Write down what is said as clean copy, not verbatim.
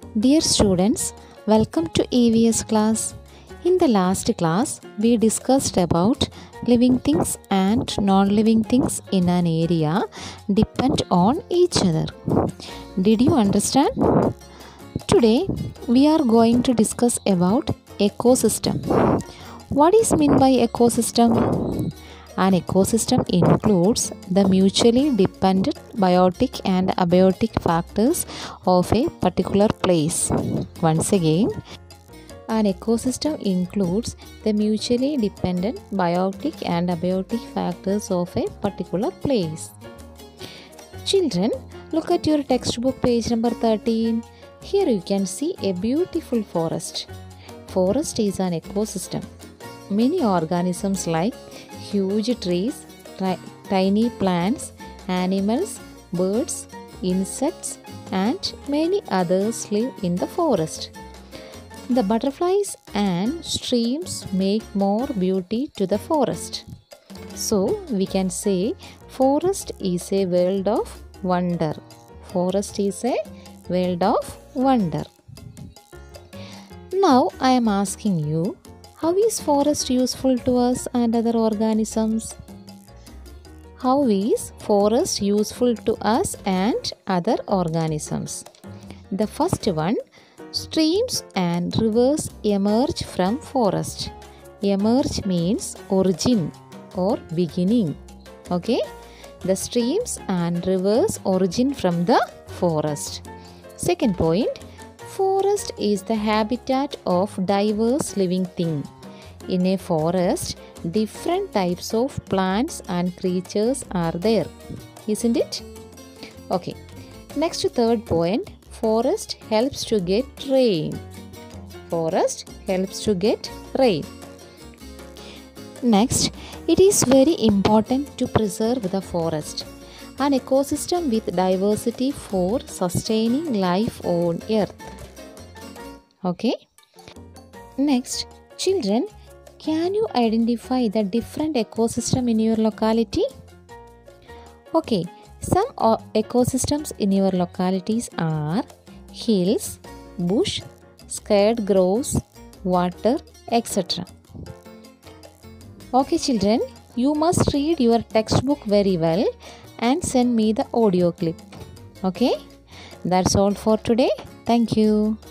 Dear students, welcome to EVS class. In the last class, we discussed about living things and non-living things in an area depend on each other. Did you understand? Today, we are going to discuss about ecosystem. What is meant by ecosystem? An ecosystem includes the mutually dependent biotic and abiotic factors of a particular place. Once again, an ecosystem includes the mutually dependent biotic and abiotic factors of a particular place. Children, look at your textbook page number 13. Here you can see a beautiful forest. Forest is an ecosystem. Many organisms like huge trees, tiny plants, animals, birds, insects, and many others live in the forest. The butterflies and streams make more beauty to the forest. So, we can say forest is a world of wonder. Forest is a world of wonder. Now, I am asking you, how is forest useful to us and other organisms? How is forest useful to us and other organisms? The first one, streams and rivers emerge from forest. Emerge means origin or beginning. Okay? The streams and rivers origin from the forest. Second point, forest is the habitat of diverse living things. In a forest, different types of plants and creatures are there, isn't it? Okay. Next, third point, forest helps to get rain. Forest helps to get rain. Next, it is very important to preserve the forest, an ecosystem with diversity for sustaining life on earth. Okay. Next, children, can you identify the different ecosystem in your locality? Okay, some ecosystems in your localities are hills, bush, scattered groves, water, etc. Okay children, you must read your textbook very well and send me the audio clip. Okay, that's all for today. Thank you.